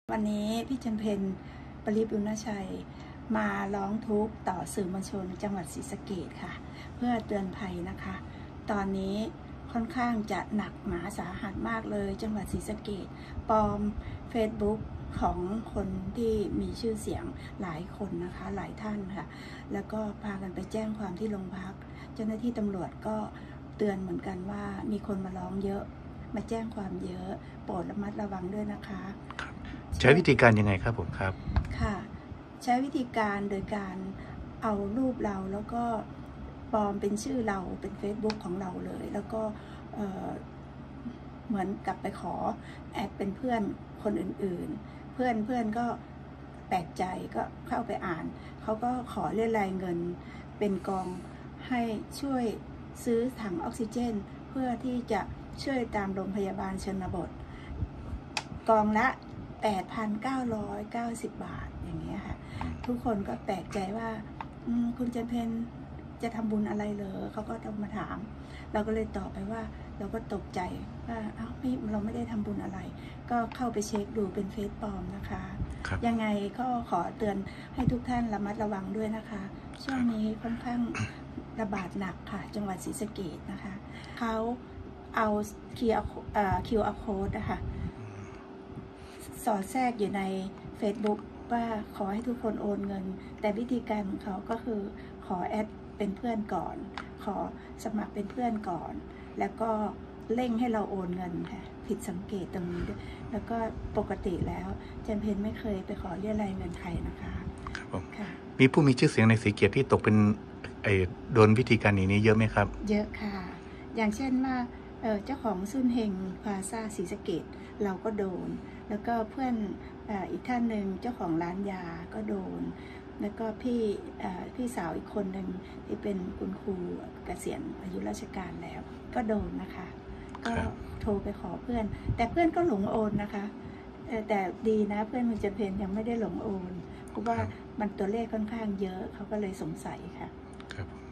วันนี้พี่จันเพญ ปริบุญชัยมาร้องทุกข์ต่อสื่อมวลชนจังหวัดศรีสะเกษค่ะเพื่อเตือนภัยนะคะตอนนี้ค่อนข้างจะหนักหนาสาหัสมากเลยจังหวัดศรีสะเกษปลอม Facebook ของคนที่มีชื่อเสียงหลายคนนะคะหลายท่านค่ะแล้วก็พากันไปแจ้งความที่โรงพักเจ้าหน้าที่ตำรวจก็เตือนเหมือนกันว่ามีคนมาร้องเยอะมาแจ้งความเยอะโปรดระมัดระวังด้วยนะคะใช้วิธีการยังไงครับผมครับค่ะใช้วิธีการโดยการเอารูปเราแล้วก็ปลอมเป็นชื่อเราเป็น Facebook ของเราเลยแล้วก็เหมือนกับไปขอแอดเป็นเพื่อนคนอื่นๆเพื่อนก็แปลกใจก็เข้าไปอ่านเขาก็ขอเรียรายเงินเป็นกองให้ช่วยซื้อถังออกซิเจนเพื่อที่จะช่วยตามโรงพยาบาลชนบทกองละ8,990 บาทอย่างเงี้ยค่ะทุกคนก็แปลกใจว่าคุณจันเพญจะทำบุญอะไรเหรอเขาก็ต้องมาถามเราก็เลยตอบไปว่าเราก็ตกใจว่าเราไม่ได้ทำบุญอะไรก็เข้าไปเช็คดูเป็นเฟซปลอมนะคะยังไงก็ขอเตือนให้ทุกท่านระมัดระวังด้วยนะคะช่วงนี้ค่อนข้างระบาดหนักค่ะจังหวัดศรีสะเกษนะคะเขาเอา QR code นะคะสอดแทรกอยู่ใน Facebook ว่าขอให้ทุกคนโอนเงินแต่วิธีการของเขาก็คือขอแอดเป็นเพื่อนก่อนขอสมัครเป็นเพื่อนก่อนแล้วก็เร่งให้เราโอนเงินค่ะผิดสังเกตตรงนี้ด้วยแล้วก็ปกติแล้วจันเพญไม่เคยไปขอเรียรายเงินใครนะคะครับผมมีผู้มีชื่อเสียงในศรีเกียรติที่ตกเป็นโดนวิธีการนี้เยอะไหมครับเยอะค่ะอย่างเช่นว่าเจ้าของซุนเฮงพลาซ่าศรีสะเกษเราก็โดนแล้วก็เพื่อนอีกท่านหนึ่งเจ้าของร้านยาก็โดนแล้วก็พี่สาวอีกคนหนึ่งที่เป็นคุณครูเกษียณอายุราชการแล้วก็โดนนะคะก็โทรไปขอเพื่อนแต่เพื่อนก็หลงโอนนะคะแต่ดีนะเพื่อนคุณจันเพญยังไม่ได้หลงโอนเพราะว่ามันตัวเลขค่อนข้างเยอะเขาก็เลยสงสัยค่ะครับ